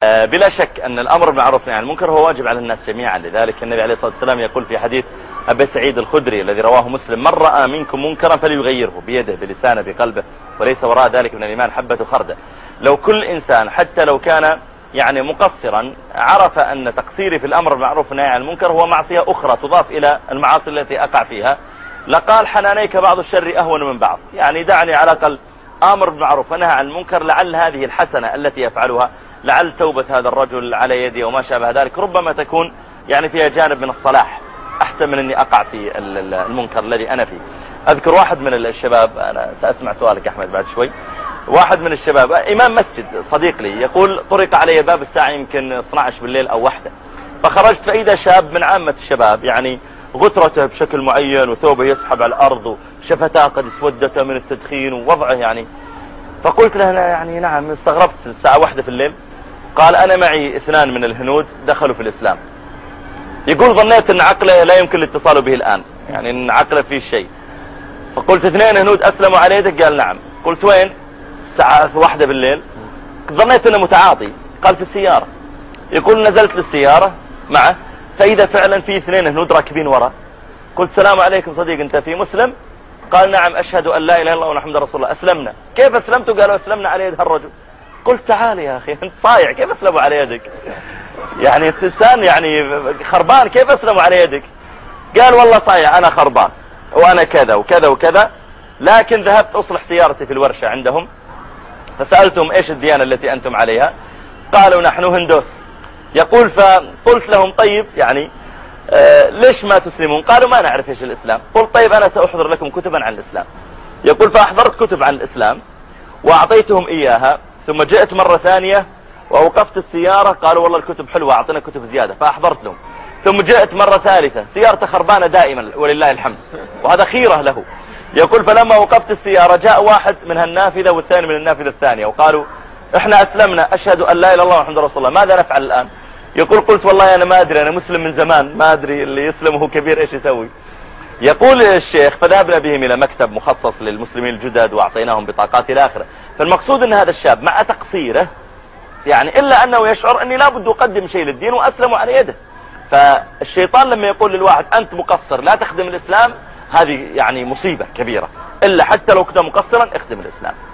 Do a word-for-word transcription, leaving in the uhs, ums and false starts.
بلا شك أن الأمر بالمعروف والنهي عن المنكر هو واجب على الناس جميعا. لذلك النبي عليه الصلاة والسلام يقول في حديث أبي سعيد الخدري الذي رواه مسلم: من رأى منكم منكرا فليغيره بيده بلسانه بقلبه وليس وراء ذلك من الإيمان حبة خردل. لو كل إنسان حتى لو كان يعني مقصرا عرف أن تقصيري في الأمر بالمعروف والنهي عن المنكر هو معصية أخرى تضاف إلى المعاصي التي أقع فيها، لقال حنانيك بعض الشر أهون من بعض. يعني دعني على الأقل آمر بالمعروف ونهى عن المنكر، لعل هذه الحسنة التي يفعلها، لعل توبة هذا الرجل على يدي وما شابه ذلك ربما تكون يعني فيها جانب من الصلاح أحسن من أني أقع في المنكر الذي أنا فيه. أذكر واحد من الشباب، أنا سأسمع سؤالك أحمد بعد شوي، واحد من الشباب إمام مسجد صديق لي يقول: طرق علي باب الساعة يمكن اثني عشر بالليل أو واحدة، فخرجت فإذا شاب من عامة الشباب يعني غترته بشكل معين وثوبه يسحب على الأرض وشفتاه قد اسودت من التدخين ووضعه يعني. فقلت له يعني نعم، استغربت الساعة واحدة في الليل. قال: أنا معي اثنان من الهنود دخلوا في الإسلام. يقول: ظنيت أن عقله لا يمكن الاتصال به الآن، يعني أن عقله فيه شيء. فقلت: اثنين هنود أسلموا على يدك؟ قال: نعم. قلت: وين؟ الساعة واحدة بالليل. ظنيت أنه متعاطي. قال: في السيارة. يقول: نزلت للسيارة معه فإذا فعلا في اثنين هنود راكبين وراء. قلت: السلام عليكم صديق، أنت في مسلم؟ قال: نعم، أشهد أن لا إله إلا الله ومحمد رسول الله. أسلمنا. كيف أسلمتوا؟ قالوا: أسلمنا على يد هالرجل. قلت: تعال يا أخي، أنت صايع، كيف أسلموا على يدك؟ يعني أنت إنسان يعني خربان، كيف أسلموا على يدك؟ قال: والله صايع، أنا خربان وأنا كذا وكذا وكذا، لكن ذهبت أصلح سيارتي في الورشة عندهم، فسألتهم: إيش الديانة التي أنتم عليها؟ قالوا: نحن هندوس. يقول: فقلت لهم: طيب يعني آه ليش ما تسلمون؟ قالوا: ما نعرف إيش الإسلام. قلت: طيب أنا سأحضر لكم كتبا عن الإسلام. يقول: فأحضرت كتب عن الإسلام وأعطيتهم إياها، ثم جئت مرة ثانية وأوقفت السيارة، قالوا: والله الكتب حلوة، أعطينا كتب زيادة، فأحضرت لهم. ثم جئت مرة ثالثة، سيارته خربانة دائما ولله الحمد، وهذا خيرة له. يقول: فلما وقفت السيارة جاء واحد من هالنافذة والثاني من النافذة الثانية وقالوا: احنا أسلمنا، أشهد أن لا إله إلا الله ومحمد رسول الله، ماذا نفعل الآن؟ يقول: قلت: والله أنا ما أدري، أنا مسلم من زمان، ما أدري اللي يسلم وهو كبير إيش يسوي. يقول الشيخ: فذهبنا بهم إلى مكتب مخصص للمسلمين الجدد وأعطيناهم بطاقات إلى آخره. فالمقصود أن هذا الشاب مع تقصيره يعني إلا أنه يشعر أني لابد أقدم شيء للدين وأسلم على يده. فالشيطان لما يقول للواحد أنت مقصر لا تخدم الإسلام، هذه يعني مصيبة كبيرة، إلا حتى لو كنت مقصرا اخدم الإسلام.